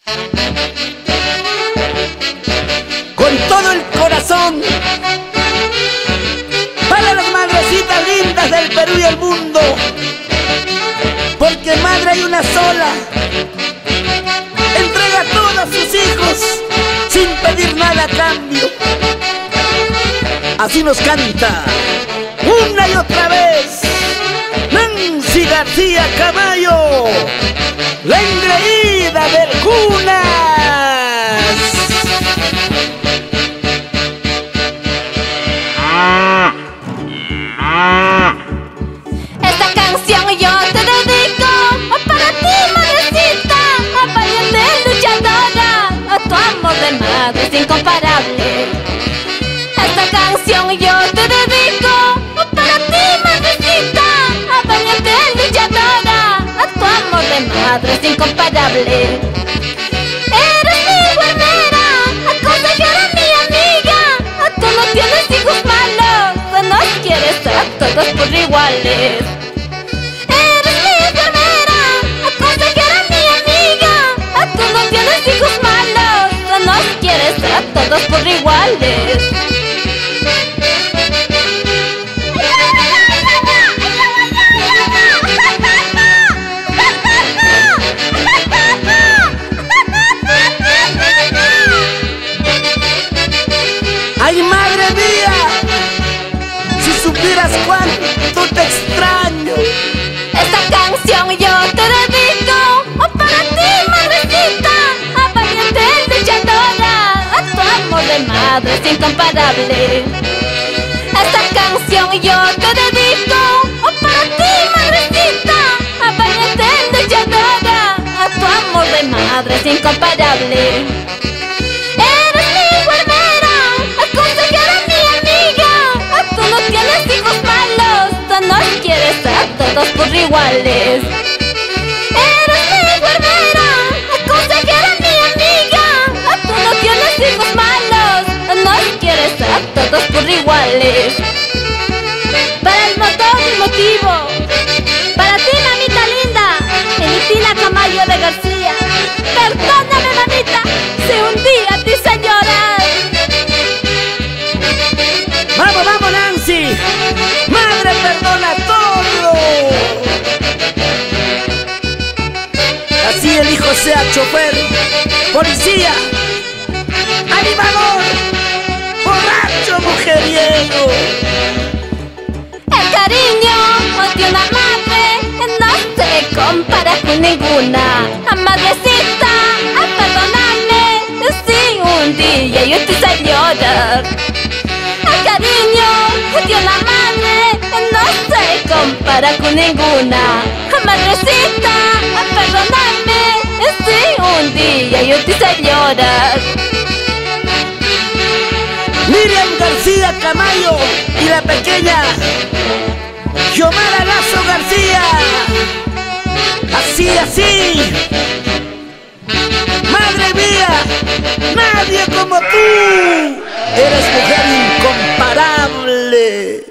Con todo el corazón, para las madrecitas lindas del Perú y el mundo, porque madre hay una sola, entrega a todos sus hijos sin pedir nada a cambio. Así nos canta una y otra vez Nancy García Camayo, la engreída del Cunas. Esta canción yo te dedico para ti, madrecita, valiente luchadora, a tu amor de madre es incomparable. Esta canción yo te dedico para ti, madrecita, valiente luchadora, a tu amor de madre es incomparable. Eres mi guarnera, consejera, mi amiga, tú no tienes hijos malos, nos quieres a todos por iguales. Eres mi enfermera, consejera, mi amiga, tú no tienes hijos malos, nos quieres a todos por iguales. ¡Ay, madre mía! Si supieras cuánto te extraño. Esta canción yo te dedico para ti, madrecita, valiente luchadora, a tu amor de madre es incomparable. Esta canción yo te dedico para ti, madrecita, valiente luchadora, a tu amor de madre es incomparable. Eres mi guarnera, consejera, mi amiga, tú no tienes hijos malos, nos quieres a todos por iguales. Eres mi guarnera, consejera, mi amiga, tú no tienes hijos malos, nos quieres a todos por iguales. Para el motivo, para ti, mamita linda, Elitina Camayo de García. Perdóname, mamita, si un día te hice llorar. ¡Vamos, vamos, Nancy! ¡Madre perdona todo! Así el hijo sea chofer, policía, animador, borracho, mujeriego. El cariño de una madre no se compara con ninguna. Madrecita, perdóname si un día yo te hice llorar. El cariño de una madre no se compara con ninguna. Madrecita, perdóname si un día yo te hice llorar. Miriam García Camayo y la pequeña Xiomara Lazo García. Así, así. Madre mía, nadie como tú. Eres mujer incomparable.